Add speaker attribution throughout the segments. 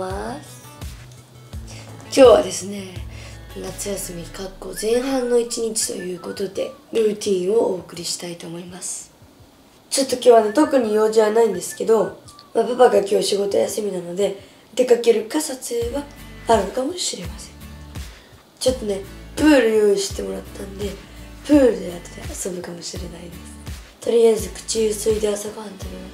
Speaker 1: ます。今日はですね、夏休み前半の1日ということでルーティンをお送りしたいと思います。ちょっと今日はね、特に用事はないんですけど、パパが今日仕事休みなので出かけるか撮影はあるのかもしれません。ちょっとね、プール用意してもらったんで、プールで後で遊ぶかもしれないです。とりあえず口ゆすいで朝ごはん食べます。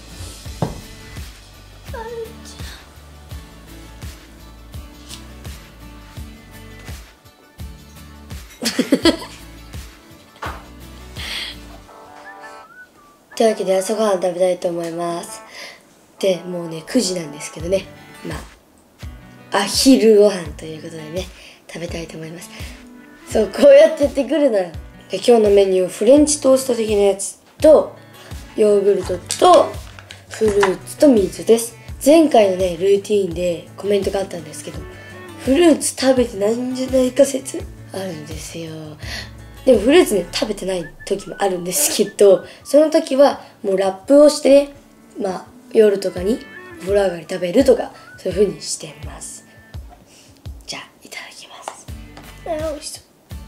Speaker 1: というわけで朝ごはん食べたいと思います。で、もうね9時なんですけどね、アヒルご飯ということでね、食べたいと思います。そう、こうやってやってくるのよ。で、今日のメニュー、フレンチトースト的なやつとヨーグルトとフルーツと水です。前回のねルーティーンでコメントがあったんですけど、フルーツ食べてないんじゃないか説あるんですよ。でもフルーツね食べてない時もあるんですけど、その時はもうラップをしてね、夜とかにお風呂上がり食べるとか、そういう風にしてます。じゃあいただきます。美味しそう。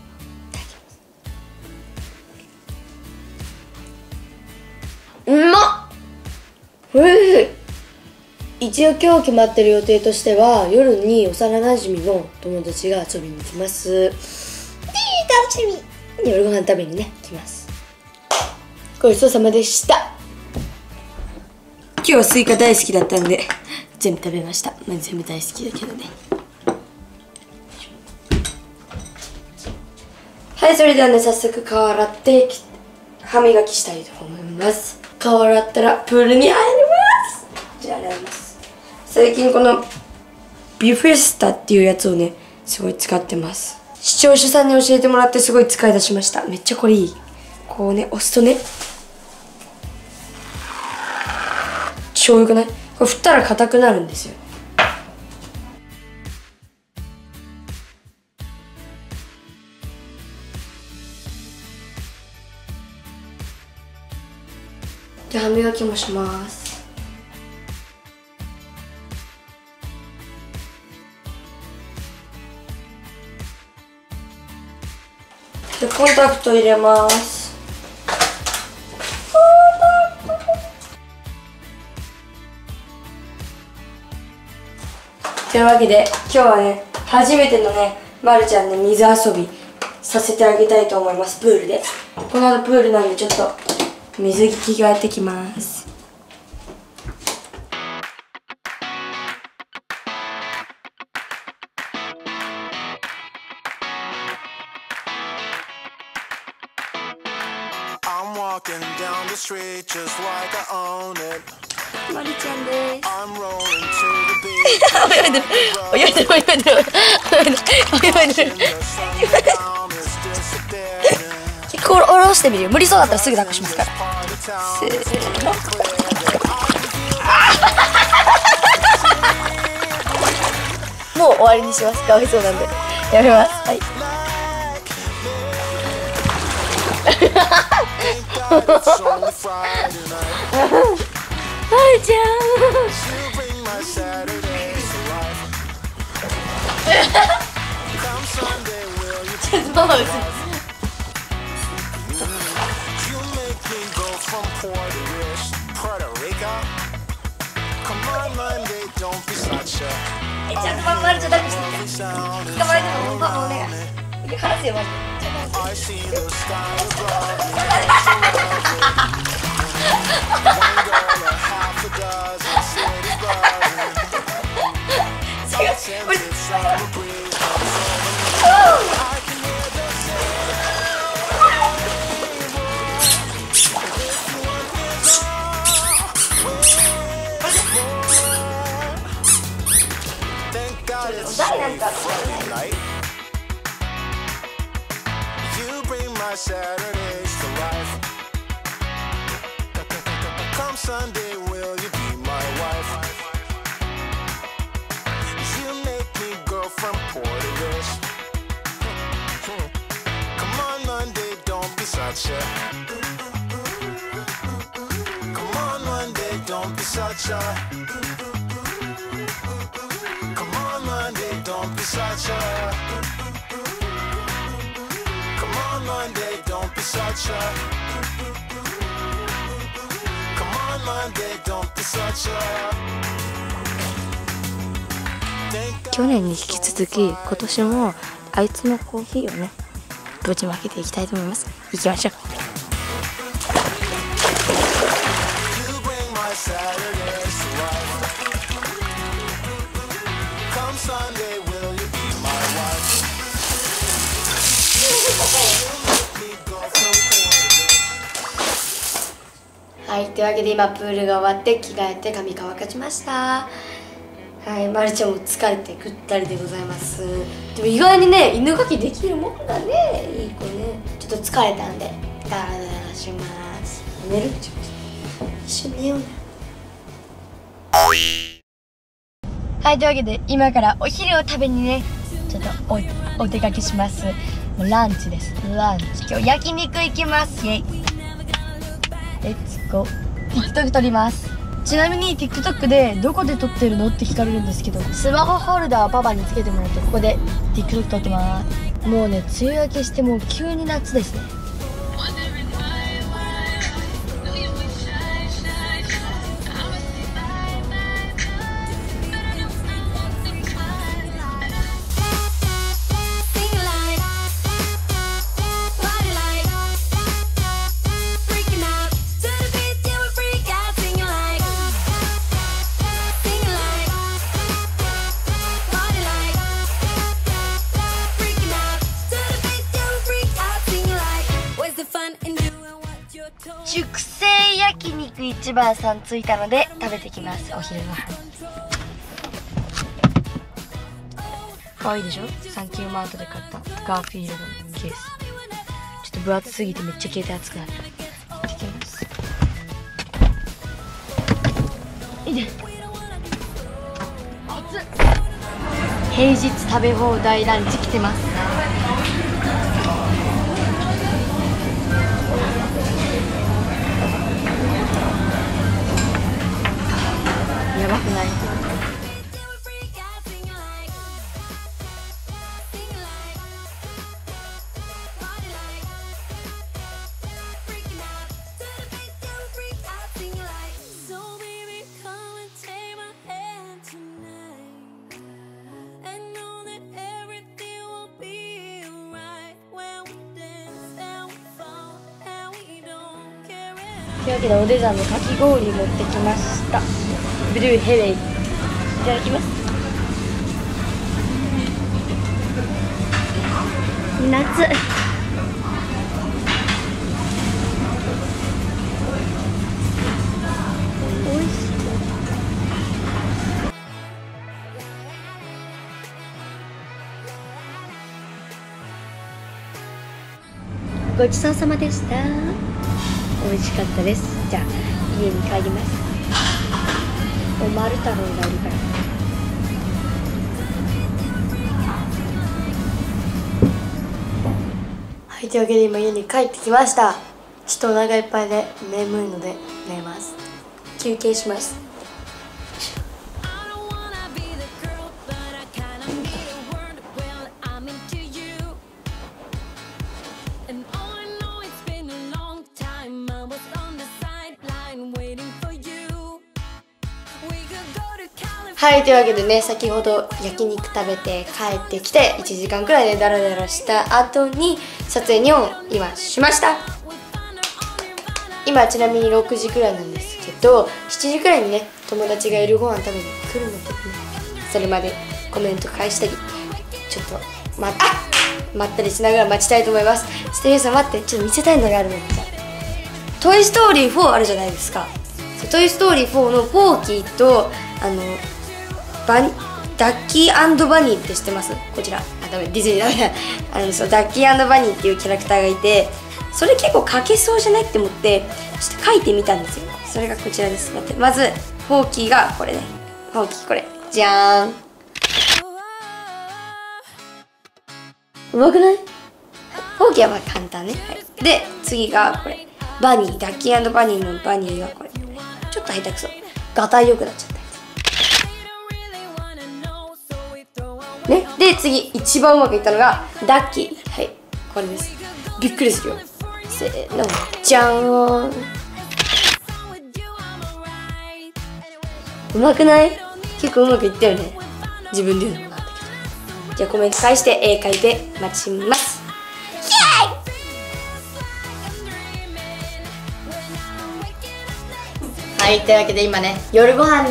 Speaker 1: うまっ！おいしい。一応今日決まってる予定としては、夜に幼なじみの友達が遊びに来ます。楽しみ。夜ご飯食べにね来ます。ごちそうさまでした。今日はスイカ大好きだったんで全部食べました。全部大好きだけどね。はい、それではね、早速顔洗って歯磨きしたいと思います。顔洗ったらプールに入ります。じゃあ洗います。最近このビュフェスタっていうやつをねすごい使ってます。視聴者さんに教えてもらってすごい使い出しました。めっちゃこれいい。こうね押すとね超良くない？これ振ったら硬くなるんですよ。じゃあ歯磨きもします。で、コンタクト入れます。というわけで今日はね初めてのねまるちゃんで水遊びさせてあげたいと思います。プールで。この後プールなんでちょっと水着替えてきます。
Speaker 2: Walking down the street just like I own it.
Speaker 1: まりちゃんです。
Speaker 2: I'm rolling to the beat.
Speaker 1: 泳いでる泳いでる泳いでる泳いでる。こう下ろしてみるよ。無理そうだったらすぐ抱っこしますから。せーの。もう終わりにします。かわいそうなんでやめます。はい。はるちゃんちょっとママうつちゃんとママまるちゃん抱っこしてみて。捕まえてもママお願い。話すよマジで。誰なんか
Speaker 2: Saturdays to life. Come Sunday, will you be my wife? You make me go from poor to rich. Come on Monday, don't be such a. Come on Monday, don't be such a. such a. Come on, Monday, don't be such a. Come on, Monday, don't be such a.
Speaker 1: 去年に引き続き今年もあいつのコーヒーをねぶちまけていきたいと思います。行きましょう。はい、というわけで今プールが終わって着替えて髪乾かしました。はい、まるちゃんも疲れてぐったりでございます。でも意外にね、犬かきできるもんだね。いい子ね。ちょっと疲れたんでダラダラします。寝る？一緒に寝ようね。はい、というわけで今からお昼を食べにねちょっとお出かけします。もうランチです。ランチ。今日焼肉行きます。イェイ。レッツゴー。TikTok 撮ります。ちなみに TikTok でどこで撮ってるのって聞かれるんですけど、スマホホルダーをパパにつけてもらってここで TikTok 撮ってます。もうね、梅雨明けしてもう急に夏ですね。熟成焼肉一番さん着いたので食べてきます。お昼ご飯かわいいでしょ。サンキューマートで買ったガーフィールドのケース。ちょっと分厚すぎてめっちゃ携帯熱くなる。行ってきます。いいね。熱っ。平日食べ放題ランチ来てます。やばくない？というわけでおでざのかき氷持ってきました。ブルーヘレイいただきます。夏おいしい。ごちそうさまでした。美味しかったです。じゃあ家に帰ります。おまる太郎がいるから。はい、というわけで今家に帰ってきました。ちょっとお腹いっぱいで眠いので寝ます。休憩します。はい、というわけでね、先ほど焼肉食べて帰ってきて1時間くらいでダラダラした後に撮影2本今しました。今ちなみに6時くらいなんですけど、7時くらいにね友達が夜ご飯食べに来るのでね、それまでコメント返したりちょっと待ったりしながら待ちたいと思います。ちょっと皆さん待って、ちょっと見せたいのがあるので、トイストーリー4あるじゃないですか。トイストーリー4のポーキーとダッキー&バニーって知ってます？こちらダメ、ディズニーダメだそう、ダッキー&バニーっていうキャラクターがいて、それ結構描けそうじゃないって思ってちょっと描いてみたんですよ。それがこちらです。待って、まずポーキーがこれね、ポーキーこれじゃーん。うまくない？ポーキーはまあ簡単ね、はい、で次がこれバニー、ダッキー&バニーのバニーがこれちょっと下手くそ、がたいよくなっちゃった。 ね。で次一番うまくいったのがダッキー。はい、これです。びっくりするよ。せーの、じゃーん。うまくない？結構うまくいったよね。自分で言うのもなんだけど。じゃあコメント返して絵描いて待ちます。はい、というわけで今ね、夜ご飯です。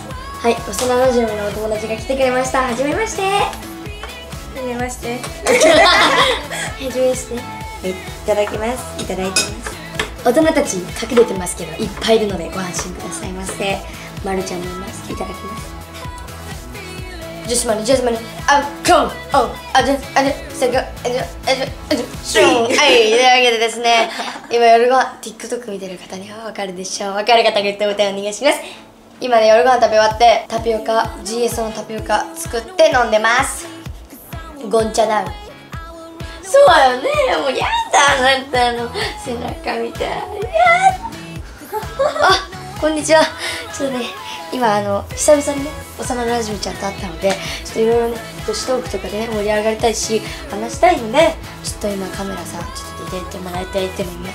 Speaker 1: はい、幼馴染のお友達が来てくれました。はじめまして。はじめまして。はじめまして。いただきます。いただいてます。大人たち隠れてますけど、いっぱいいるのでご安心くださいませ。まるちゃんもいます。いただきます。ジュスマニ、ジュスマニ、あ、コン、お、あじゅ、あじゅ、せが、あじゅ、あじゅ、あじゅ、シュン。はい、というわけでですね、今夜ご飯、TikTok 見てる方にはわかるでしょう。わかる方が言ってお手をお願いします。今ね、夜ご飯食べ終わって、タピオカ、GS のタピオカ作って飲んでます。ゴンチャダウン。そうよね、もうやだ、あなたの背中みたい。やだ。あ、こんにちは。ちょっとね、今久々にね、幼なじみちゃんと会ったので、ちょっといろいろね、女子トークとかでね、盛り上がりたいし、話したいので、ちょっと今カメラさん、ちょっと入れてもらいたいと思います。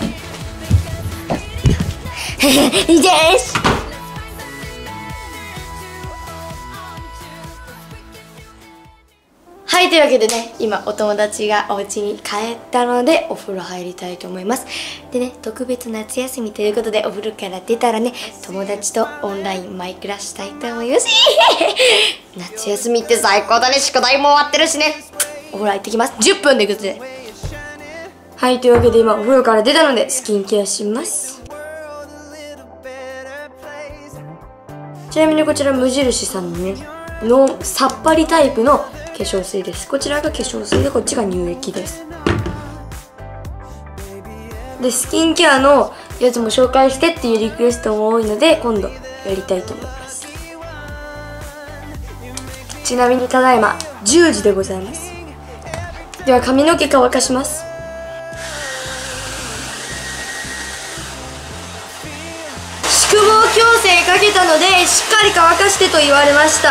Speaker 1: いいです。はい、というわけでね、今お友達がお家に帰ったのでお風呂入りたいと思います。でね、特別夏休みということでお風呂から出たらね、友達とオンラインマイクラしたいと思います。夏休みって最高だね。宿題も終わってるしね。お風呂入ってきます。10分で行くぜ。はい、というわけで今お風呂から出たのでスキンケアします。ちなみにこちら無印さんのね、さっぱりタイプの化粧水です。こちらが化粧水でこっちが乳液です。でスキンケアのやつも紹介してっていうリクエストも多いので今度やりたいと思います。ちなみにただいま10時でございます。では髪の毛乾かします。宿毛矯正かけたのでしっかり乾かしてと言われました。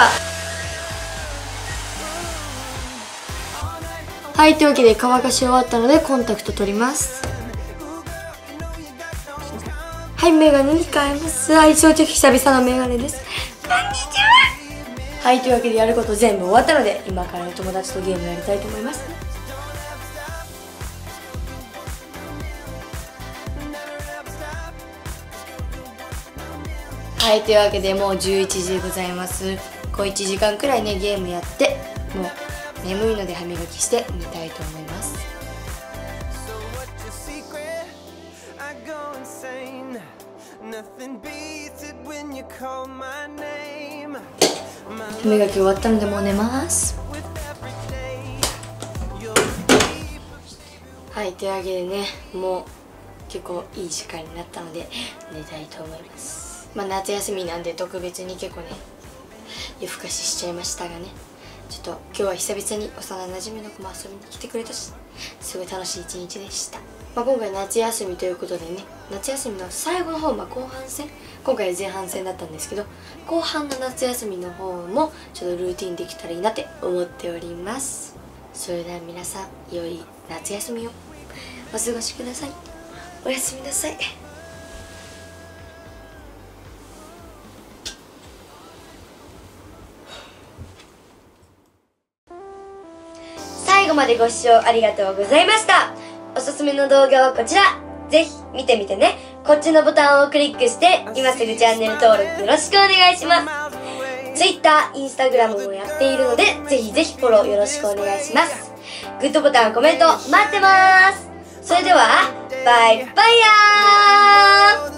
Speaker 1: はい、というわけで乾かし終わったのでコンタクト取ります。はい、メガネに変えます。はい、正直久々のメガネです。こんにちは。はい、というわけでやること全部終わったので今から友達とゲームやりたいと思います。はい、というわけでもう11時でございます。こう1時間くらいねゲームやってもう眠いので歯磨きして寝たいと思います。歯磨き終わったのでもう寝ます。はい、というわけでねもう結構いい時間になったので寝たいと思います。まあ夏休みなんで特別に結構ね夜更かししちゃいましたがね、ちょっと今日は久々に幼なじみの子も遊びに来てくれたしすごい楽しい一日でした。まあ、今回夏休みということでね、夏休みの最後の方、後半戦、今回前半戦だったんですけど後半の夏休みの方もちょっとルーティンできたらいいなって思っております。それでは皆さん良い夏休みをお過ごしください。おやすみなさい。最後までご視聴ありがとうございました。おすすめの動画はこちら。ぜひ見てみてね。こっちのボタンをクリックして今すぐチャンネル登録よろしくお願いします。Twitter、Instagram もやっているのでぜひぜひフォローよろしくお願いします。グッドボタン、コメント待ってます。それではバイバイヤー。